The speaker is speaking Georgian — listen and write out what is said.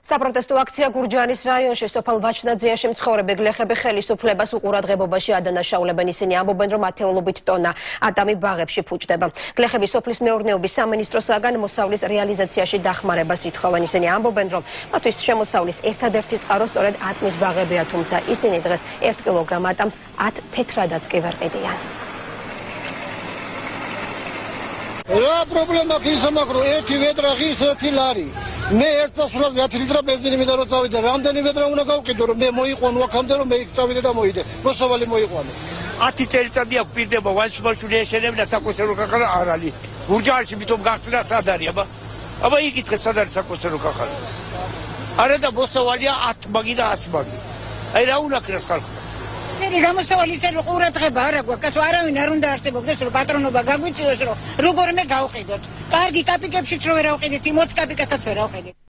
საპროტესტო აქცია გურჯაანის რაიონში სოფელ ვაჩნაძიაში მცხოვრები გლეხები ხელისუფლებას უყურადღებობაში ადანაშაულებენ. ისინი ამბობენ, რომ ათეულობით ტონა ატამი ბაღებში ფუჭდება. გლეხები სოფლის მეურნეობის სამინისტროსაგან მოსავლის რეალიზაციაში დახმარებას ითხოვენ. ისინი ამბობენ, რომ მათთვის შემოსავლის ერთადერთი წყარო სწორედ ატმის ბაღებია, თუმცა ისინი დღეს 1 კილოგრამ ატამს 10 თეთრადაც კი ვერ ყიდიან. რა პრობლემა ქისა მაგრამ ერთი ვეტრა ღირს ერთი ლარი მე ერთ წასვლაზე 10 ლიტრი ბენზინი მინდა რომ წავიდე რამდენი ვეტრა უნდა გავყიდო რომ მე მოიყვანო აქამდე რომ მე იქ წავიდე და მოიდე მოსავალი მოიყვანო 10 წელიწადია გვპირდება ვაჟბაშური ეშენებდა საკონსერვო ქაღალდი არ არის გურჯაანში მithom გახსნა სად არის აბა იკითხე სად არის საკონსერვო ქაღალდი არა და მოსავალია 10 მაგი და 100 მაგი აი რა უნდა ქნას ხალხი მე გამოსავალი ისე რომ ყურადღება არ აქვს, არავინ არ უნდა არსებობდეს, რომ პატრონობა გაგვიწიოს, რომ როგორმე გავყიდოთ. კარგი კაპიკებშიც რო ვერ ავყიდეთ, 20 კაპიკათაც ვერ ავყიდეთ.